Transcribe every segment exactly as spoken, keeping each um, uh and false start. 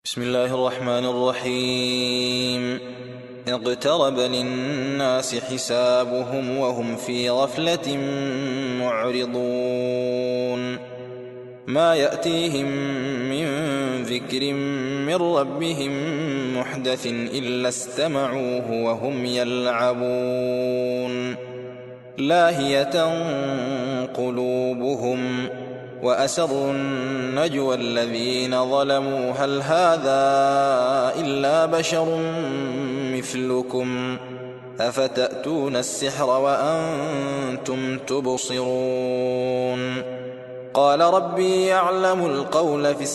بسم الله الرحمن الرحيم. اقترب للناس حسابهم وهم في غفلة معرضون ما يأتيهم من ذكر من ربهم محدث إلا استمعوه وهم يلعبون لاهية قلوبهم وأسروا النجوى الذين ظلموا هل هذا إلا بشر مثلكم أفتأتون السحر وأنتم تبصرون قال ربي يعلم القول في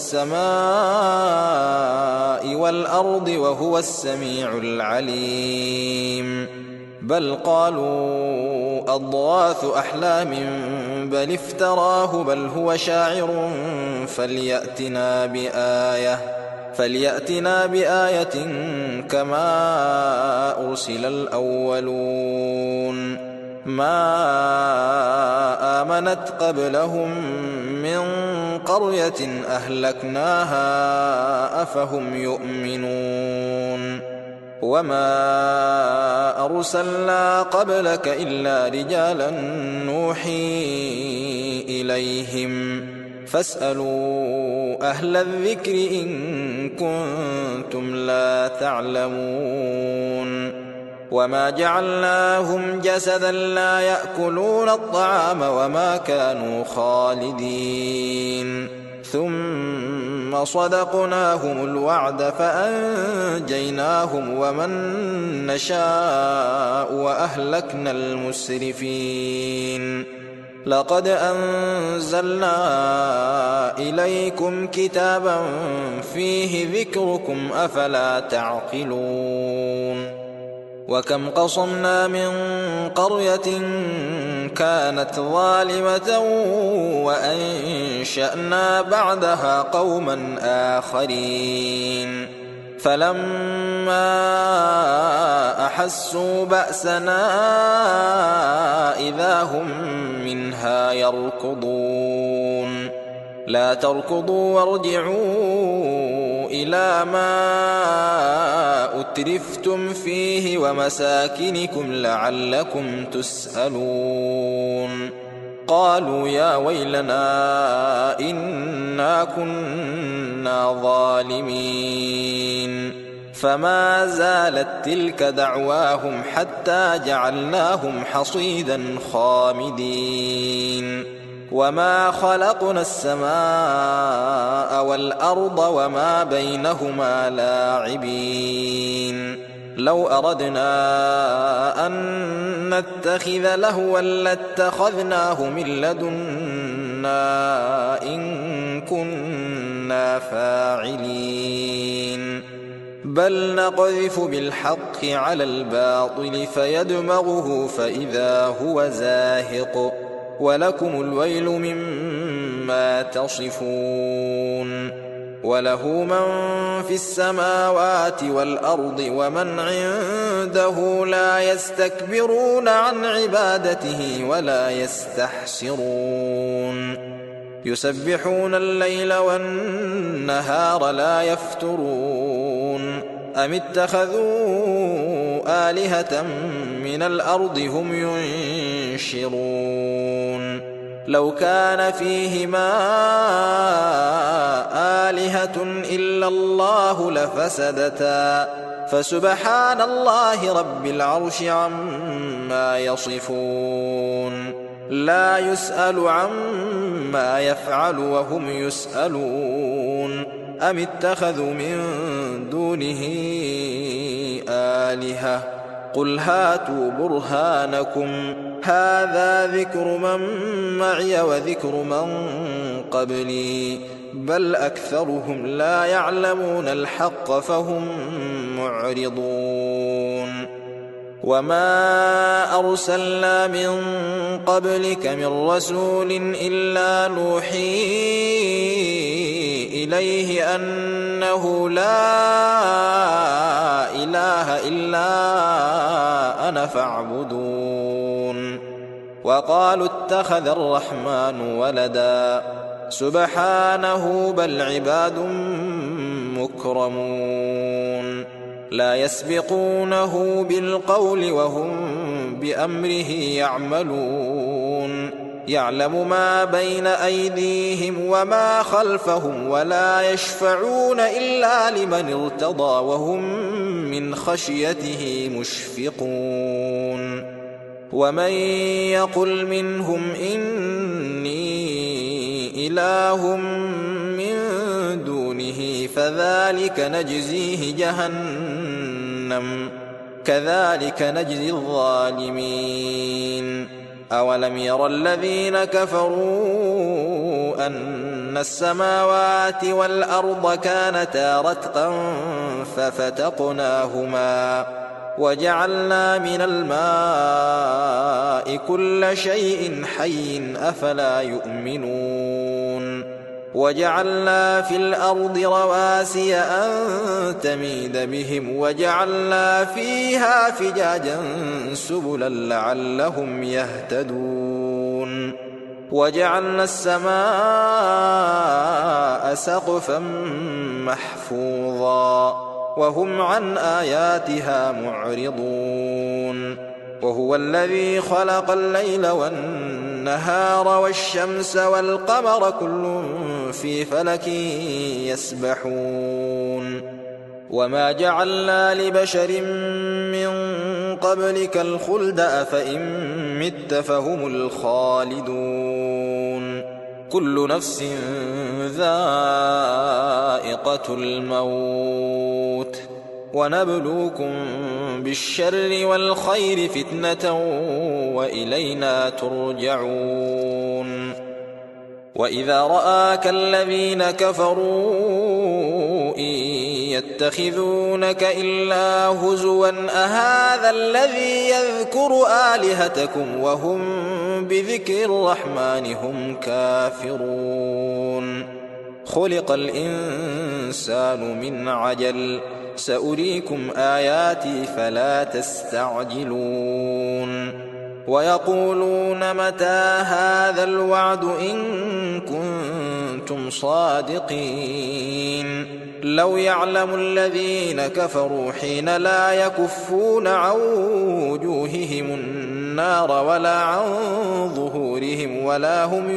السماء والأرض وهو السميع العليم بل قالوا أضغاث أحلام بل افتراه بل هو شاعر فليأتنا بآية فليأتنا بآية كما أرسل الأولون ما آمنت قبلهم من قرية أهلكناها أفهم يؤمنون وما أرسلنا قبلك إلا رجالا نوحي إليهم فاسألوا أهل الذكر إن كنتم لا تعلمون وما جعلناهم جسدا لا يأكلون الطعام وما كانوا خالدين ثم صدقناهم الوعد فأنجيناهم ومن نشاء وأهلكنا المسرفين لقد أنزلنا إليكم كتابا فيه ذكركم أفلا تعقلون وكم قصمنا من قرية كانت ظالمة وأنشأنا بعدها قوما آخرين فلما أحسوا بأسنا إذا هم منها يركضون لا تركضوا وارجعوا إلى ما أترفتم فيه ومساكنكم لعلكم تسألون قالوا يا ويلنا إنا كنا ظالمين فما زالت تلك دعواهم حتى جعلناهم حصيدا خامدين وما خلقنا السماء والأرض وما بينهما لاعبين لو أردنا أن نتخذ لهوا لاتخذناه من لدنا إن كنا فاعلين بل نقذف بالحق على الباطل فيدمغه فإذا هو زاهق ولكم الويل مما تصفون وله من في السماوات والأرض ومن عنده لا يستكبرون عن عبادته ولا يستحسرون يسبحون الليل والنهار لا يفترون أم اتخذوا آلهة من الأرض هم ينشرون لو كان فيهما آلهة إلا الله لفسدتا فسبحان الله رب العرش عما يصفون لا يسأل عما يفعل وهم يسألون أم اتخذوا من دونه آلهة قل هاتوا برهانكم هذا ذكر من معي وذكر من قبلي بل أكثرهم لا يعلمون الحق فهم معرضون وما أرسلنا من قبلك من رسول إلا نوحي إليه أنه لا إله إلا أنا فاعبدون وقالوا اتخذ الرحمن ولدا سبحانه بل عباد مكرمون لا يسبقونه بالقول وهم بأمره يعملون يعلم ما بين أيديهم وما خلفهم ولا يشفعون إلا لمن ارتضى وهم من خشيته مشفقون ومن يقل منهم إني إله من دونه فذلك نجزيه جهنم كذلك نجزي الظالمين أولم ير الذين كفروا أن السماوات والأرض كانتا رتقا ففتقناهما وجعلنا من الماء كل شيء حي أفلا يؤمنون وجعلنا في الأرض رواسي أن تميد بهم وجعلنا فيها فجاجا سبلا لعلهم يهتدون وجعلنا السماء سقفا محفوظا وهم عن آياتها معرضون وهو الذي خلق الليل والنهار والشمس والقمر كل في فلك يسبحون وما جعلنا لبشر من قبلك الخلد أفإن مت فهم الخالدون كل نفس ذائقة الموت ونبلوكم بالشر والخير فتنة وإلينا ترجعون وإذا رآك الذين كفروا إن يتخذونك إلا هزوا أهذا الذي يذكر آلهتكم وهم بذكر الرحمن هم كافرون خلق الإنسان من عجل سأريكم آياتي فلا تستعجلون ويقولون متى هذا الوعد إن كنتم صادقين لو يعلم الذين كفروا حين لا يكفون عن وجوههم النار ولا عن ظهورهم ولا هم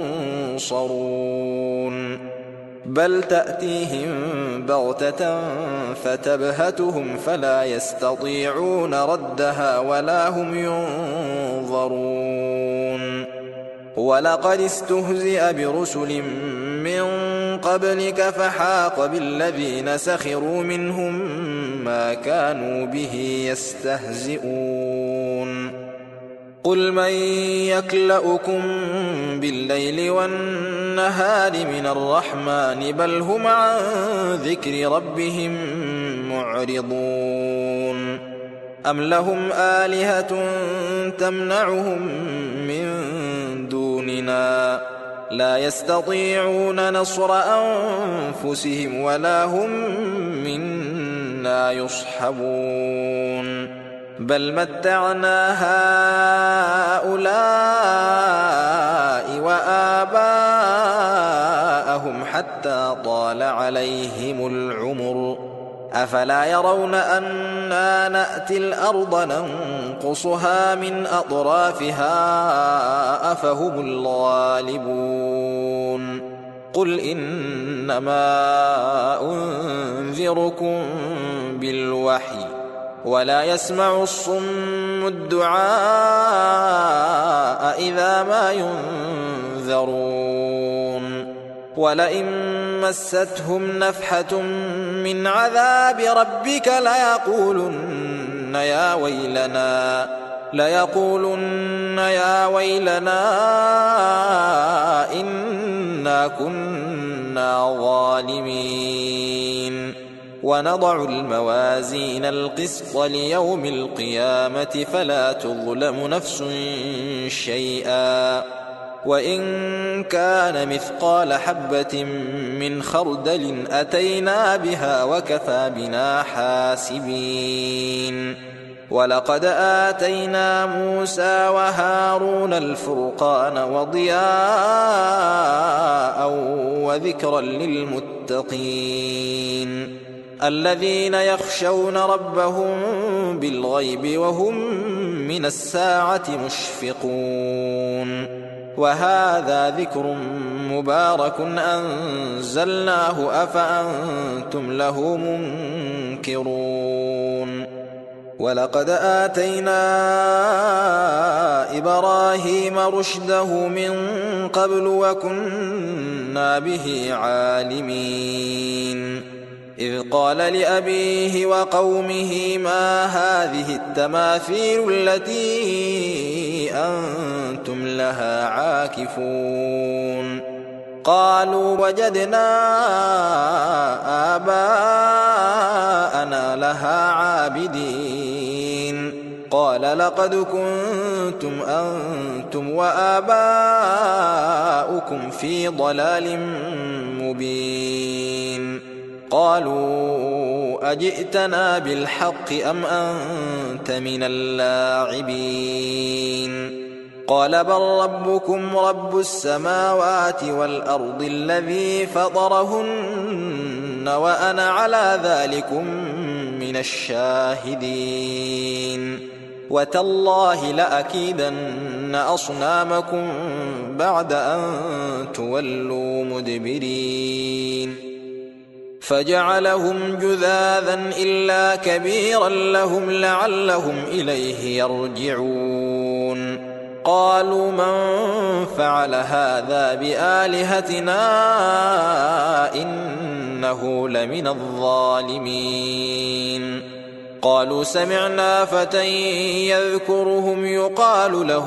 ينصرون بل تأتيهم بغتة فتبهتهم فلا يستطيعون ردها ولا هم ينظرون ولقد استهزئ برسل من قبلك فحاق بالذين سخروا منهم ما كانوا به يستهزئون قل من يكلؤكم بالليل والنهار من الرحمن بل هم عن ذكر ربهم معرضون أم لهم آلهة تمنعهم من دوننا لا يستطيعون نصر أنفسهم ولا هم منا يصحبون بل متعنا هؤلاء وآباءهم حتى طال عليهم العمر أفلا يرون أنا نأتي الأرض ننقصها من أطرافها أفهم الغالبون قل إنما أنذركم بالوحي ولا يسمع الصم الدعاء إذا ما ينذرون ولئن مستهم نفحة من عذاب ربك ليقولن يا ويلنا ليقولن يا ويلنا إنا كنا ظالمين ونضع الموازين القسط ليوم القيامة فلا تظلم نفس شيئا وإن كان مثقال حبة من خردل أتينا بها وكفى بنا حاسبين ولقد آتينا موسى وهارون الفرقان وضياء وذكرا للمتقين الذين يخشون ربهم بالغيب وهم من الساعة مشفقون وهذا ذكر مبارك أنزلناه أفأنتم له منكرون ولقد آتينا إبراهيم رشده من قبل وكنا به عالمين إذ قال لأبيه وقومه ما هذه التماثيل التي أنتم لها عاكفون قالوا وجدنا آباءنا لها عابدين قال لقد كنتم أنتم وآباؤكم في ضلال مبين قالوا أجئتنا بالحق أم أنت من اللاعبين قال بل ربكم رب السماوات والأرض الذي فطرهن وأنا على ذلكم من الشاهدين وتالله لأكيدن أصنامكم بعد أن تولوا مدبرين فجعلهم جذاذا إلا كبيرا لهم لعلهم إليه يرجعون قالوا من فعل هذا بآلهتنا إنه لمن الظالمين قالوا سمعنا فتى يذكرهم يقال له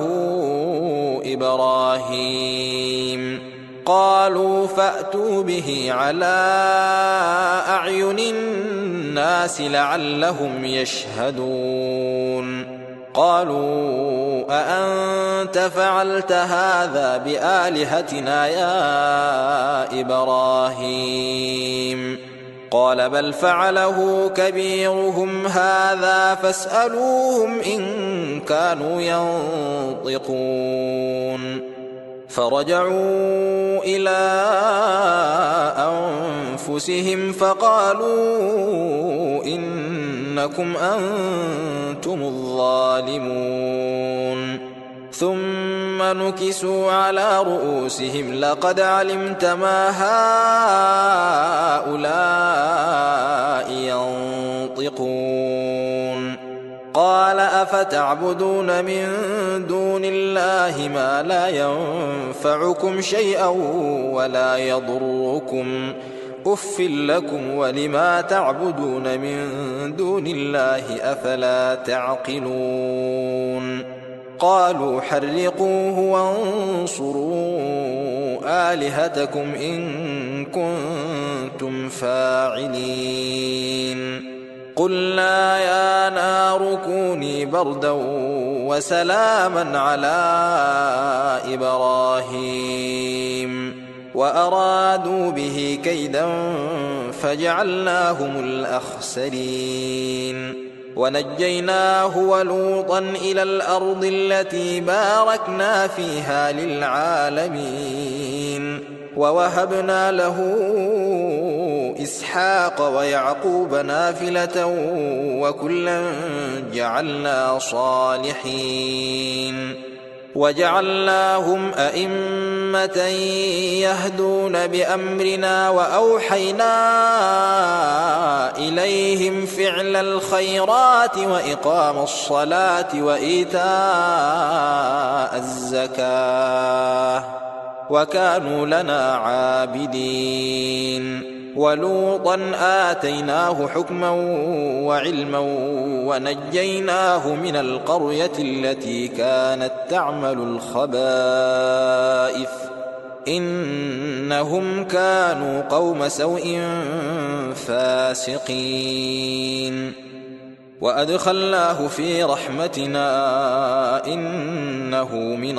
إبراهيم قالوا فأتوا به على أعين الناس لعلهم يشهدون قالوا أأنت فعلت هذا بآلهتنا يا إبراهيم قال بل فعله كبيرهم هذا فاسألوهم إن كانوا ينطقون فرجعوا إلى أنفسهم فقالوا إنكم أنتم الظالمون ثم نكسوا على رؤوسهم لقد علمت ما هؤلاء ينطقون قال أفتعبدون من دون الله ما لا ينفعكم شيئا ولا يضركم أف لكم ولما تعبدون من دون الله أفلا تعقلون قالوا حرقوه وانصروا آلهتكم إن كنتم فاعلين قلنا يا نار كوني بردا وسلاما على إبراهيم وأرادوا به كيدا فجعلناهم الأخسرين ونجيناه ولوطا إلى الأرض التي باركنا فيها للعالمين ووهبنا له إسحاق ويعقوب نافلة وكلا جعلنا صالحين وجعلناهم أئمة يهدون بأمرنا وأوحينا إليهم فعل الخيرات وإقام الصلاة وإيتاء الزكاة وكانوا لنا عابدين ولوطا آتيناه حكما وعلما ونجيناه من القرية التي كانت تعمل الخبائث إنهم كانوا قوم سوء فاسقين وأدخلناه في رحمتنا إنه من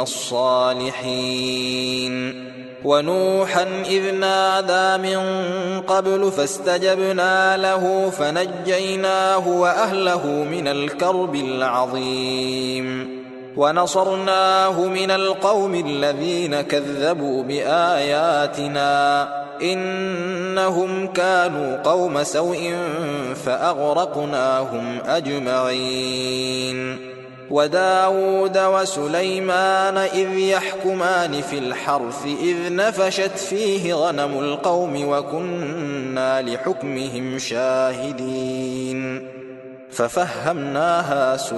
الصالحين ونوحا إذ نادى من قبل فاستجبنا له فنجيناه وأهله من الكرب العظيم ونصرناه من القوم الذين كذبوا بآياتنا إنهم كانوا قوم سوء فأغرقناهم أجمعين. وداود وسليمان إذ يحكمان في الحرث إذ نفشت فيه غنم القوم وكنا لحكمهم شاهدين ففهمناها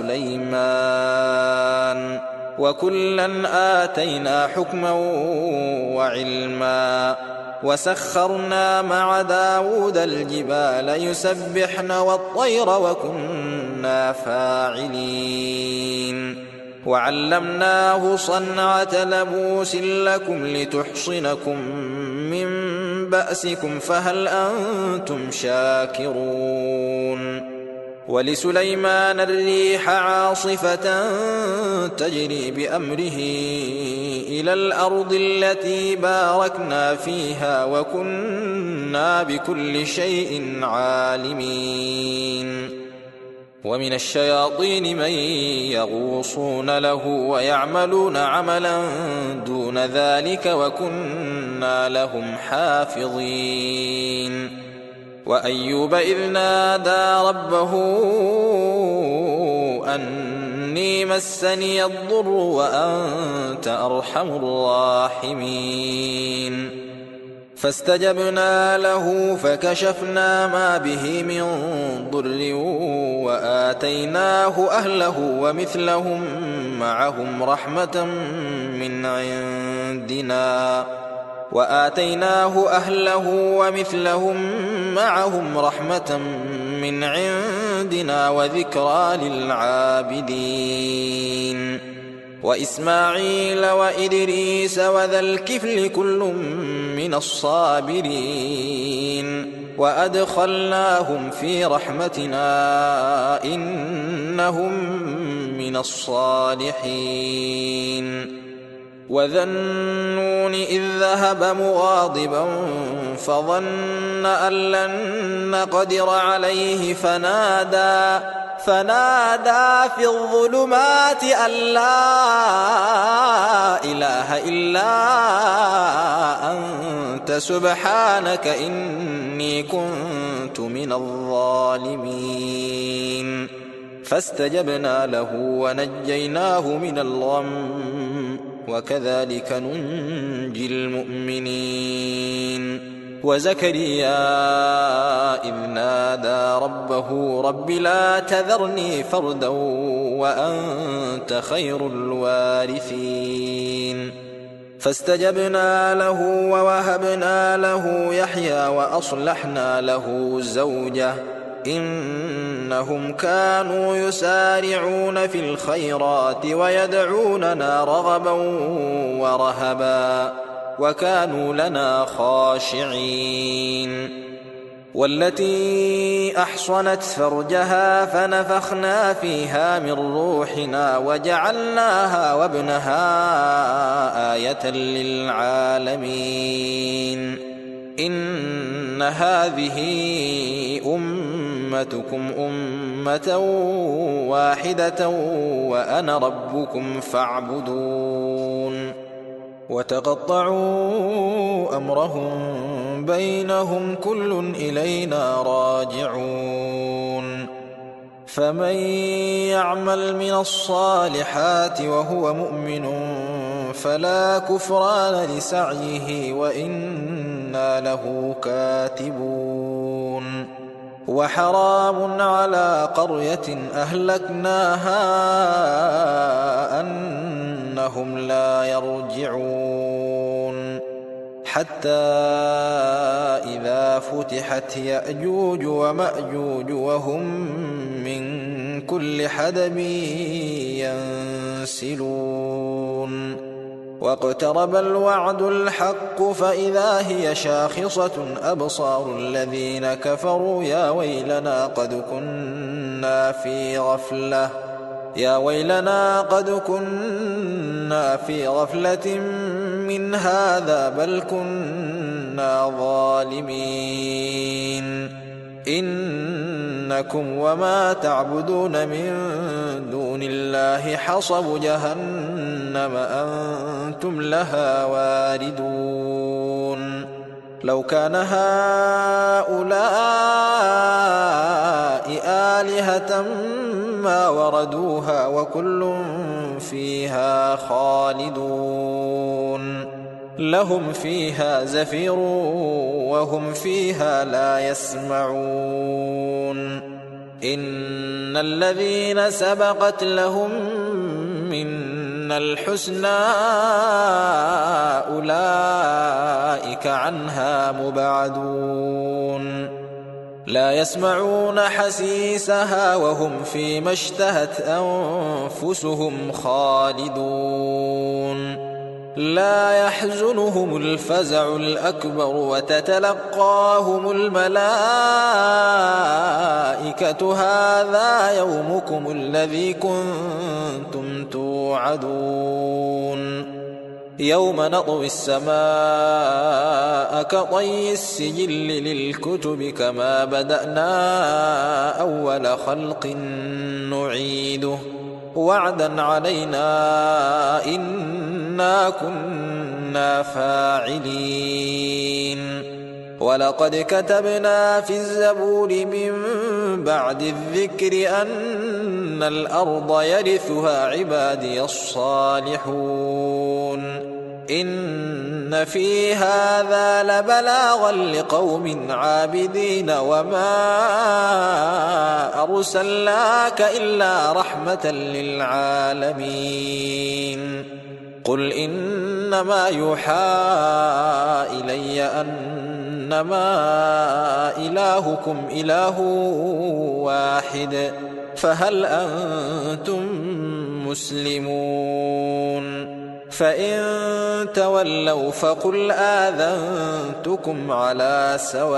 سليمان وكلا آتينا حكما وعلما وسخرنا مع داود الجبال يسبحن والطير وكنا فاعلين وعلمناه صنعة لبوس لكم لتحصنكم من بأسكم فهل أنتم شاكرون. ولسليمان الريح عاصفة تجري بأمره إلى الأرض التي باركنا فيها وكنا بكل شيء عالمين. ومن الشياطين من يغوصون له ويعملون عملا دون ذلك وكنا لهم حافظين. وأيوب إذ نادى ربه أني مسني الضر وأنت أرحم الراحمين فاستجبنا له فكشفنا ما به من ضر وآتيناه أهله ومثلهم معهم رحمة من عندنا وآتيناه أهله ومثلهم معهم رحمة من عندنا وذكرى للعابدين. وإسماعيل وإدريس وذا الكفل كل من الصابرين وأدخلناهم في رحمتنا إنهم من الصالحين. وذا النون إذ ذهب مغاضبا فظن أن لن نقدر عليه فنادى فنادى في الظلمات أن لا إله إلا أنت سبحانك إني كنت من الظالمين فاستجبنا له ونجيناه من الغم وكذلك ننجي المؤمنين. وزكريا إذ نادى ربه رب لا تذرني فردا وأنت خير الوارثين فاستجبنا له ووهبنا له يحيى وأصلحنا له زوجه إنهم كانوا يسارعون في الخيرات ويدعوننا رغبا ورهبا وكانوا لنا خاشعين. والتي أحصنت فرجها فنفخنا فيها من روحنا وجعلناها وابنها آية للعالمين. إن هذه أمتكم أمة واحدة وأنا ربكم فاعبدون. وتقطعوا أمرهم بينهم كل إلينا راجعون. فمن يعمل من الصالحات وهو مؤمن فلا كفران لسعيه وإنا له كاتبون. وحرام على قرية أهلكناها أنهم لا يرجعون حتى إذا فتحت يأجوج ومأجوج وهم من كل حدب ينسلون. واقترب الوعد الحق فإذا هي شاخصة أبصار الذين كفروا يا ويلنا قد كنا في غفلة يا ويلنا قد كنا في غفلة من هذا بل كنا ظالمين. إن إنكم وما تعبدون من دون الله حصب جهنم أنتم لها واردون لو كان هؤلاء آلهة ما وردوها وكل فيها خالدون لهم فيها زفير وهم فيها لا يسمعون إن الذين سبقت لهم منا الحسنى أولئك عنها مبعدون لا يسمعون حسيسها وهم فيما اشتهت أنفسهم خالدون لا يحزنهم الفزع الأكبر وتتلقاهم الملائكة هذا يومكم الذي كنتم توعدون يوم نطوي السماء كطي السجل للكتب كما بدأنا أول خلق نعيده وعدا علينا إنا كنا فاعلين ولقد كتبنا في الزبور من بعد الذكر أن الأرض يرثها عبادي الصالحون إن في هذا لبلاغا لقوم عابدين وما أرسلناك إلا رحمة للعالمين قل إنما يوحى إلي أنما إلهكم إله واحد فهل أنتم مسلمون فإن تولوا فقل آذنتكم على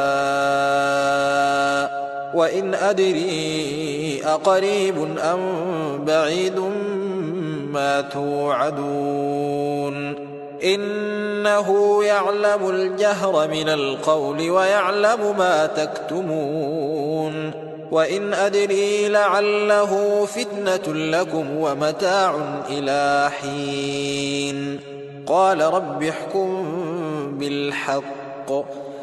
سواء وإن أدري أقريب أم بعيد ما توعدون إنه يعلم الجهر من القول ويعلم ما تكتمون وإن أدري لعله فتنة لكم ومتاع إلى حين قال رب احكم بالحق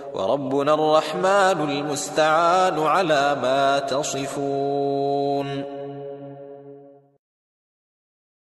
وربنا الرحمن المستعان على ما تصفون